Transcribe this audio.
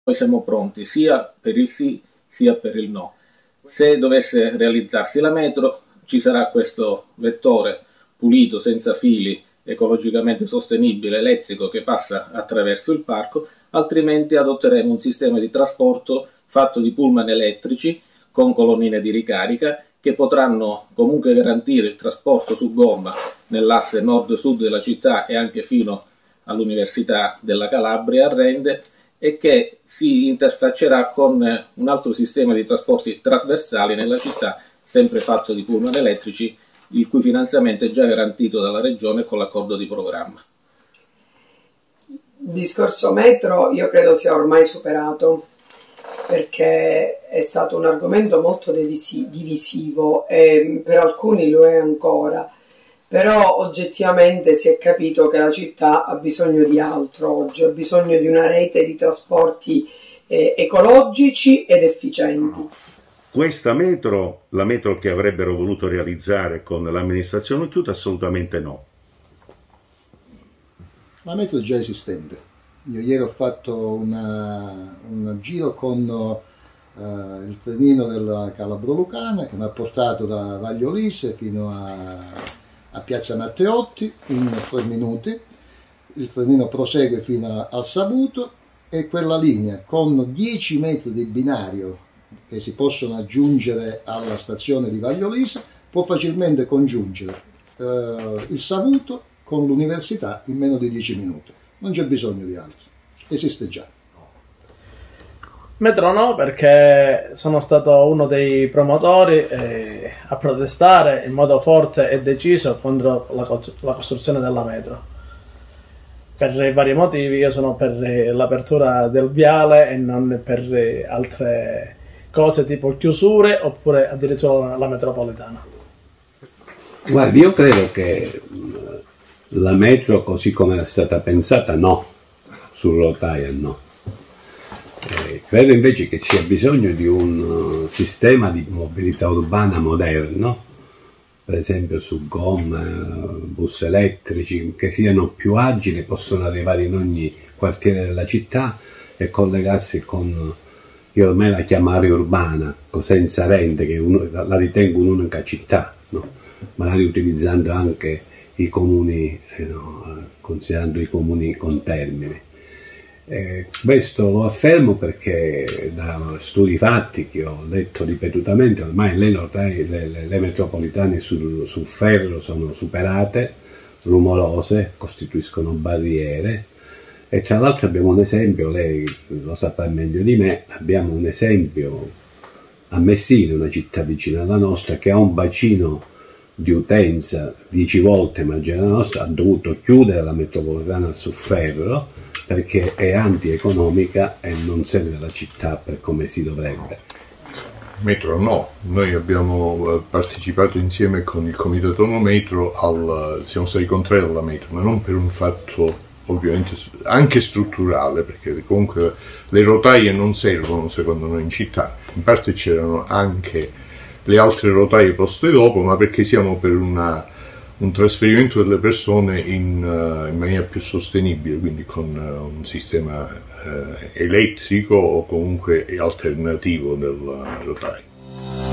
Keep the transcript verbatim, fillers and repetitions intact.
Noi siamo pronti sia per il sì sia per il no. Se dovesse realizzarsi la metro, ci sarà questo vettore pulito, senza fili, ecologicamente sostenibile, elettrico, che passa attraverso il parco, altrimenti adotteremo un sistema di trasporto fatto di pullman elettrici con colonnine di ricarica che potranno comunque garantire il trasporto su gomma nell'asse nord-sud della città e anche fino all'Università della Calabria a Rende, e che si interfaccerà con un altro sistema di trasporti trasversali nella città, sempre fatto di pullman elettrici, il cui finanziamento è già garantito dalla Regione con l'accordo di programma. Il discorso metro io credo sia ormai superato, perché è stato un argomento molto divisivo e per alcuni lo è ancora. Però oggettivamente si è capito che la città ha bisogno di altro oggi, ha bisogno di una rete di trasporti eh, ecologici ed efficienti. Questa metro, la metro che avrebbero voluto realizzare con l'amministrazione tutta, assolutamente no. La metro è già esistente. Io ieri ho fatto una, un giro con uh, il trenino della Calabro Lucana che mi ha portato da Vagliolise fino a... a Piazza Matteotti in tre minuti, il trenino prosegue fino al Savuto e quella linea con dieci metri di binario che si possono aggiungere alla stazione di Vagliolise può facilmente congiungere eh, il Savuto con l'università in meno di dieci minuti, non c'è bisogno di altro, esiste già. Metro no, perché sono stato uno dei promotori eh, a protestare in modo forte e deciso contro la, la costruzione della metro. Per vari motivi, io sono per l'apertura del viale e non per altre cose tipo chiusure oppure addirittura la, la metropolitana. Guardi, io credo che la metro così come è stata pensata no, su rotaia no. Eh, credo invece che ci sia bisogno di un uh, sistema di mobilità urbana moderno, per esempio su gomme, bus elettrici, che siano più agili, possono arrivare in ogni quartiere della città e collegarsi con, io ormai la chiamo area urbana, Cosenza Rende, che uno, la ritengo un'unica città, no? Magari utilizzando anche i comuni, eh, no? Considerando i comuni contermini. Eh, questo lo affermo perché da studi fatti che ho letto ripetutamente ormai le, le, le, le metropolitane sul, sul ferro sono superate, rumorose, costituiscono barriere e tra l'altro abbiamo un esempio, lei lo saprà meglio di me, abbiamo un esempio a Messina, una città vicina alla nostra, che ha un bacino di utenza dieci volte maggiore della nostra, ha dovuto chiudere la metropolitana su ferro perché è antieconomica e non serve alla città per come si dovrebbe. Metro no, noi abbiamo partecipato insieme con il Comitato No Metro, al, siamo stati contrari alla metro, ma non per un fatto ovviamente anche strutturale, perché comunque le rotaie non servono secondo noi in città, in parte c'erano anche le altre rotaie poste dopo, ma perché siamo per una un trasferimento delle persone in, uh, in maniera più sostenibile, quindi con uh, un sistema uh, elettrico o comunque alternativo del uh, rotaio.